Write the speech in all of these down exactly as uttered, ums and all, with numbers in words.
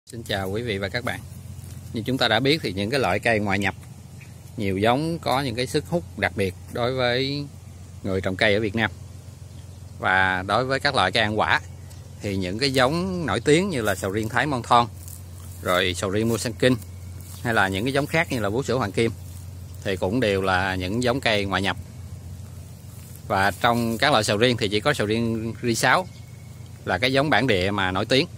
Xin chào quý vị và các bạn. Như chúng ta đã biết thì những cái loại cây ngoại nhập nhiều giống có những cái sức hút đặc biệt đối với người trồng cây ở Việt Nam. Và đối với các loại cây ăn quả thì những cái giống nổi tiếng như là sầu riêng Thái Mon Thon, rồi sầu riêng Musang King hay là những cái giống khác như là Vú Sữa Hoàng Kim thì cũng đều là những giống cây ngoại nhập. Và trong các loại sầu riêng thì chỉ có sầu riêng Ri sáu là cái giống bản địa mà nổi tiếng.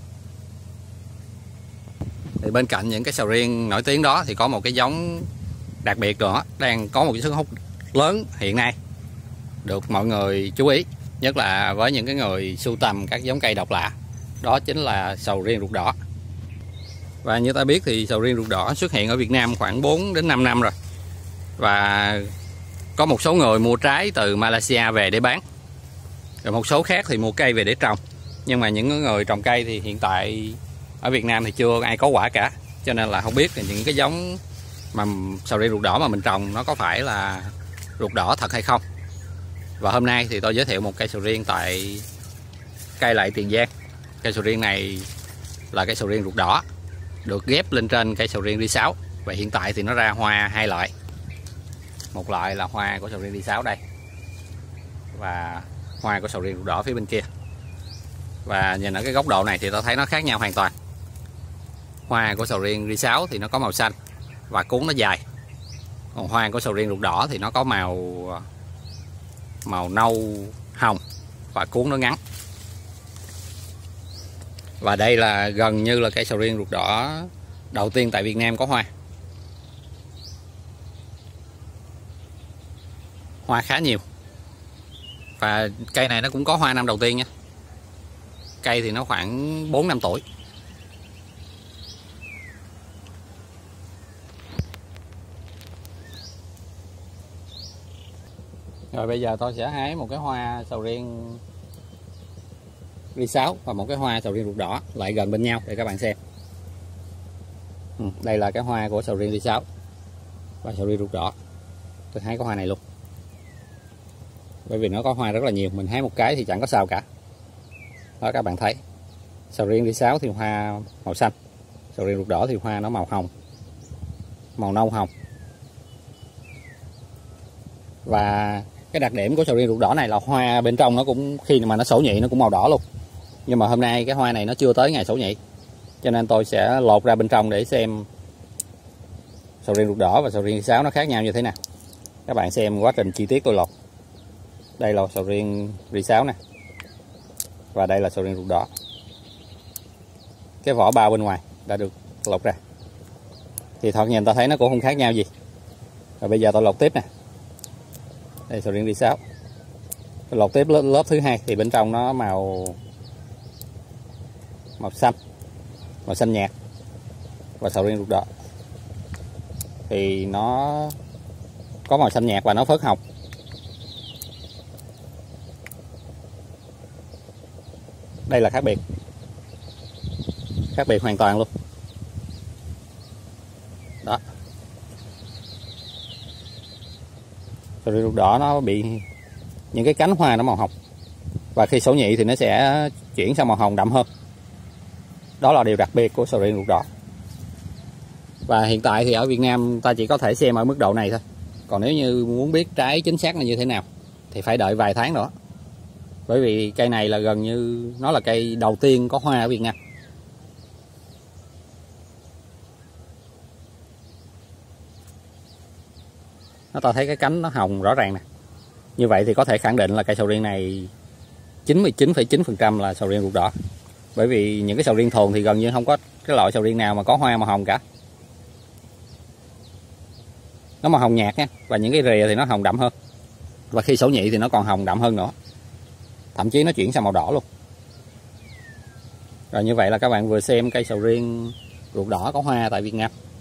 Thì bên cạnh những cái sầu riêng nổi tiếng đó thì có một cái giống đặc biệt nữa đang có một cái sức hút lớn hiện nay được mọi người chú ý, nhất là với những cái người sưu tầm các giống cây độc lạ, đó chính là sầu riêng ruột đỏ. Và như ta biết thì sầu riêng ruột đỏ xuất hiện ở Việt Nam khoảng bốn đến năm năm rồi, và có một số người mua trái từ Malaysia về để bán, rồi một số khác thì mua cây về để trồng. Nhưng mà những người trồng cây thì hiện tại ở Việt Nam thì chưa ai có quả cả, cho nên là không biết là những cái giống mà sầu riêng ruột đỏ mà mình trồng nó có phải là ruột đỏ thật hay không. Và hôm nay thì tôi giới thiệu một cây sầu riêng tại cây Lại Tiền Giang. Cây sầu riêng này là cây sầu riêng ruột đỏ được ghép lên trên cây sầu riêng Ri sáu, và hiện tại thì nó ra hoa hai loại. Một loại là hoa của sầu riêng Ri sáu đây, và hoa của sầu riêng ruột đỏ phía bên kia. Và nhìn ở cái góc độ này thì tôi thấy nó khác nhau hoàn toàn. Hoa của sầu riêng Ri sáu thì nó có màu xanh và cuống nó dài, còn hoa của sầu riêng ruột đỏ thì nó có màu màu nâu hồng và cuống nó ngắn. Và đây là gần như là cây sầu riêng ruột đỏ đầu tiên tại Việt Nam có hoa. Hoa khá nhiều, và cây này nó cũng có hoa năm đầu tiên nha. Cây thì nó khoảng bốn năm tuổi. Rồi bây giờ tôi sẽ hái một cái hoa sầu riêng Ri sáu và một cái hoa sầu riêng ruột đỏ lại gần bên nhau để các bạn xem. Ừ, đây là cái hoa của sầu riêng Ri sáu và sầu riêng ruột đỏ. Tôi hái cái hoa này luôn, bởi vì nó có hoa rất là nhiều, mình hái một cái thì chẳng có sao cả. Đó, các bạn thấy sầu riêng Ri sáu thì hoa màu xanh, sầu riêng ruột đỏ thì hoa nó màu hồng, màu nâu hồng. Và cái đặc điểm của sầu riêng ruột đỏ này là hoa bên trong nó cũng khi mà nó sổ nhị nó cũng màu đỏ luôn. Nhưng mà hôm nay cái hoa này nó chưa tới ngày sổ nhị, cho nên tôi sẽ lột ra bên trong để xem sầu riêng ruột đỏ và sầu riêng Ri sáu nó khác nhau như thế nào. Các bạn xem quá trình chi tiết tôi lột. Đây là sầu riêng Ri sáu nè, và đây là sầu riêng ruột đỏ. Cái vỏ bao bên ngoài đã được lột ra, thì thoạt nhìn ta thấy nó cũng không khác nhau gì. Và bây giờ tôi lột tiếp nè. Đây sầu riêng Ri sáu. Tôi lột tiếp lớp, lớp thứ hai thì bên trong nó màu màu xanh, màu xanh nhạt. Và sầu riêng ruột đỏ thì nó có màu xanh nhạt và nó phớt hồng. Đây là khác biệt, khác biệt hoàn toàn luôn. Đó, sầu riêng ruột đỏ nó bị những cái cánh hoa nó màu hồng, và khi sổ nhị thì nó sẽ chuyển sang màu hồng đậm hơn. Đó là điều đặc biệt của sầu riêng ruột đỏ. Và hiện tại thì ở Việt Nam ta chỉ có thể xem ở mức độ này thôi. Còn nếu như muốn biết trái chính xác là như thế nào thì phải đợi vài tháng nữa, bởi vì cây này là gần như nó là cây đầu tiên có hoa ở Việt Nam. Nó ta thấy cái cánh nó hồng rõ ràng nè. Như vậy thì có thể khẳng định là cây sầu riêng này chín mươi chín phẩy chín phần trăm là sầu riêng ruột đỏ. Bởi vì những cái sầu riêng thuần thì gần như không có cái loại sầu riêng nào mà có hoa màu hồng cả. Nó màu hồng nhạt nha, và những cái rìa thì nó hồng đậm hơn. Và khi sổ nhị thì nó còn hồng đậm hơn nữa, thậm chí nó chuyển sang màu đỏ luôn. Rồi như vậy là các bạn vừa xem cây sầu riêng ruột đỏ có hoa tại Việt Nam.